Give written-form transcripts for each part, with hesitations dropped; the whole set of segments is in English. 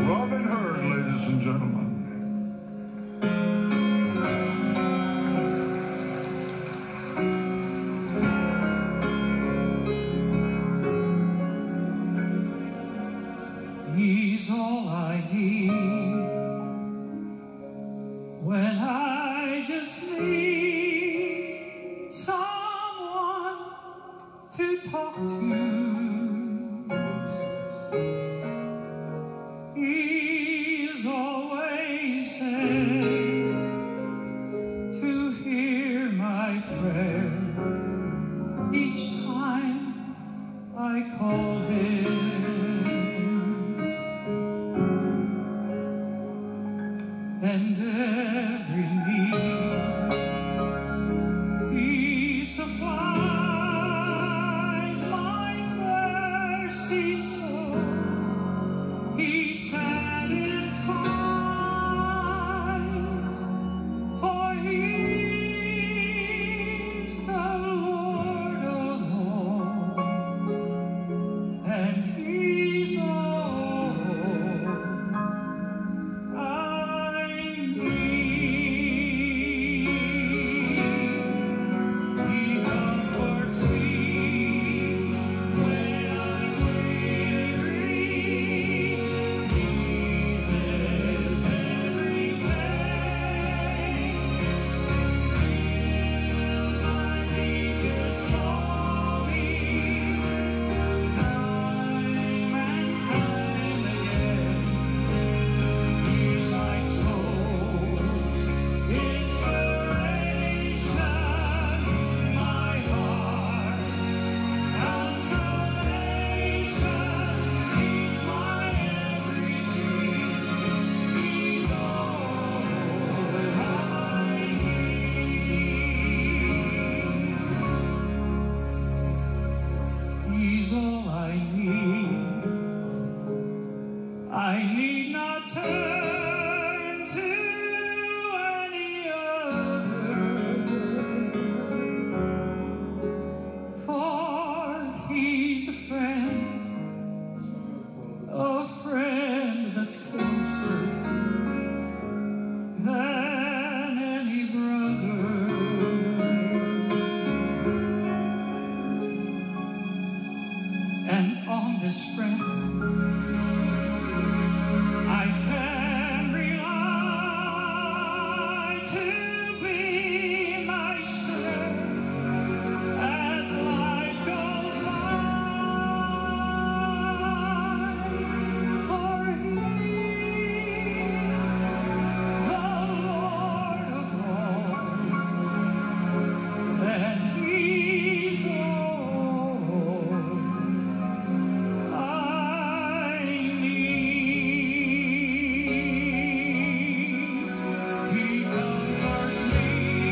Robin Herd, ladies and gentlemen. He's all I need when I just need someone to talk to. He's always there to hear my prayer each time I call him. And every need he supplies my thirsty soul. He satisfies, for he's the Lord of all, and he's all I need. He comforts me when I'm weary. Eases every pain, fills my deepest longing, time and time again. He's my soul's inspiration, my heart's consolation. He's my everything. He's all I need. He's all I need. I need not turn to any other, for he's a friend that's closer than any brother. And on this friend I can rely to be my strength as life goes by. For he's the Lord of all, and he's all I need. He comforts me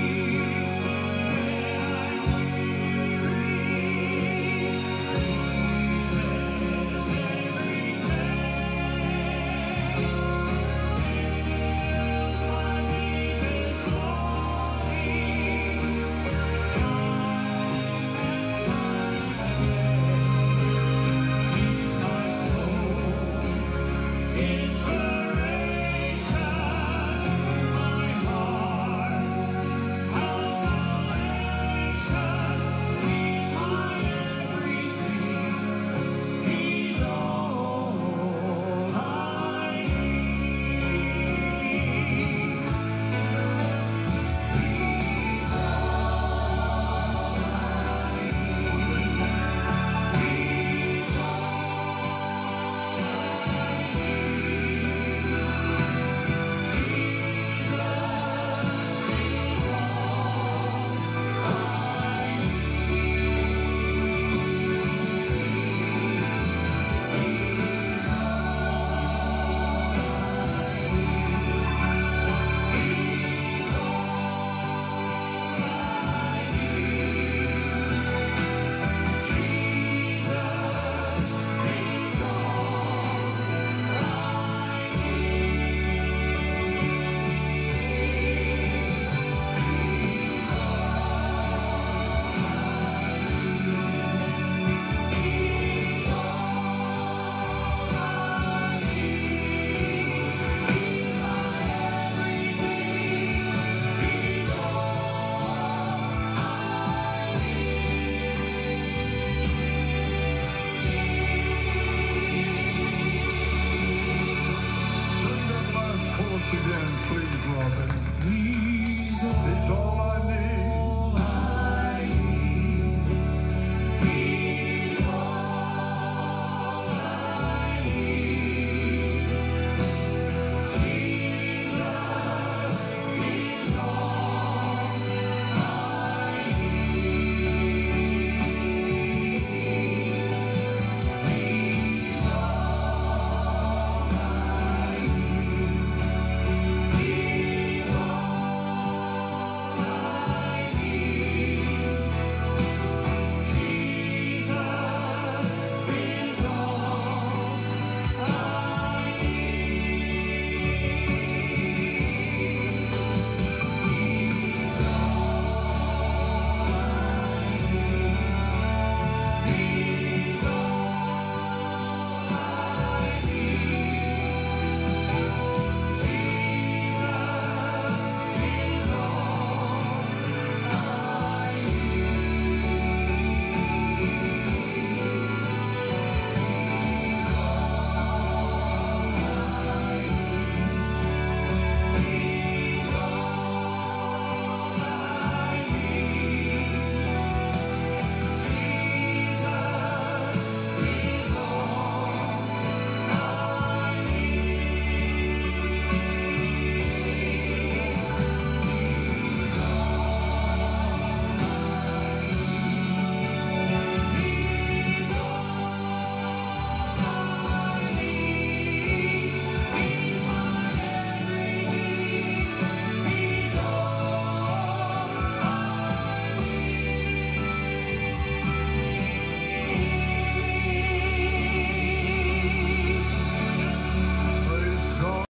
when I'm weary. Eases every pain, fills my deepest longing, time and time again. He's my soul's inspiration.